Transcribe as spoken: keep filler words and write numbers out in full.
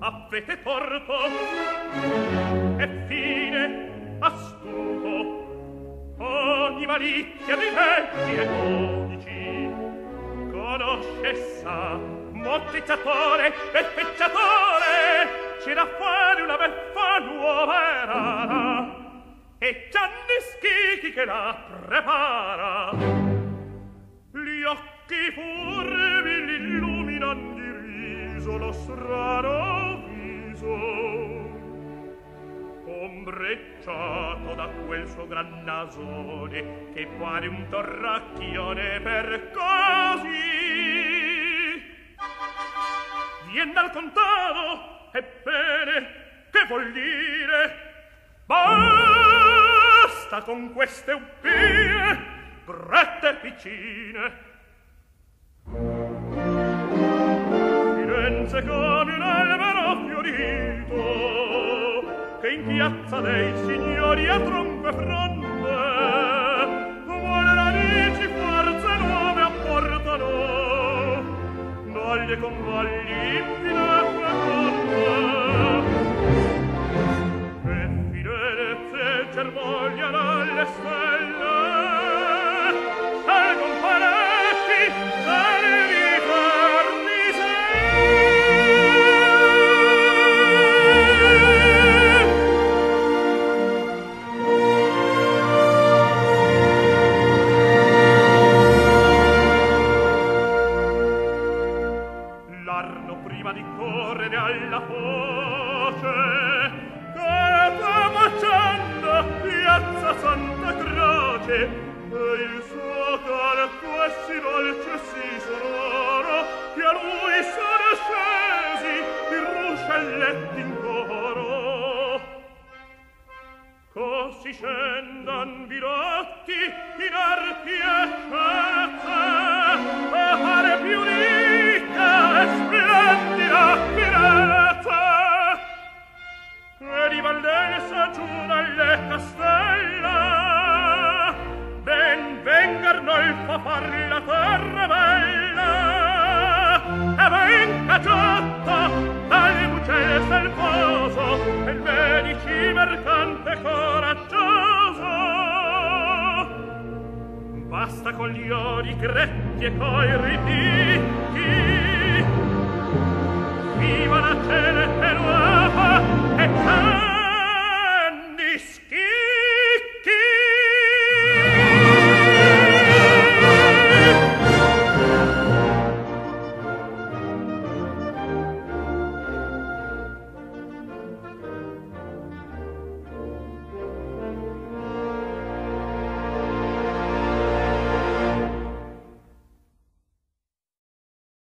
avete torto, e fine astuto ogni malizia di leggi e codici conosce sa mortizzatore e fecciatore, c'era fuori una beffa nuova e rara e Gianni Schicchi che la prepara. Gli occhi furbi l'illuminan di riso lo strano viso, ombrecciato da quel suo gran nasone che pare un torracchione per così. Vien dal contado, ebbene, che vuol dire? Basta con queste ubbie, grette piccine. Firenze come un albero fiorito, che in piazza dei signori a tronco e fronte vuole radici forze nuove apportano, dagli convagli infinite conte. E fidenze germogliano alle stelle, salgon parecchi dai ritorni prima di correre alla foce che baciando piazza Santa Croce, e il suo canto è sì dolce e sì sonoro che a lui sono scesi i ruscelletti in coro. Così scendan virotti in arti e scienze a fare più ricca e splendida Firenze, e di Valdense giù dalle castelle ben vengarno il fa far la terra bella, e venga giotto dalle bucce selvoso e il medici mercante coraggioso. Basta con gli ori gretti e coi ritichi, viva la cena e nuova e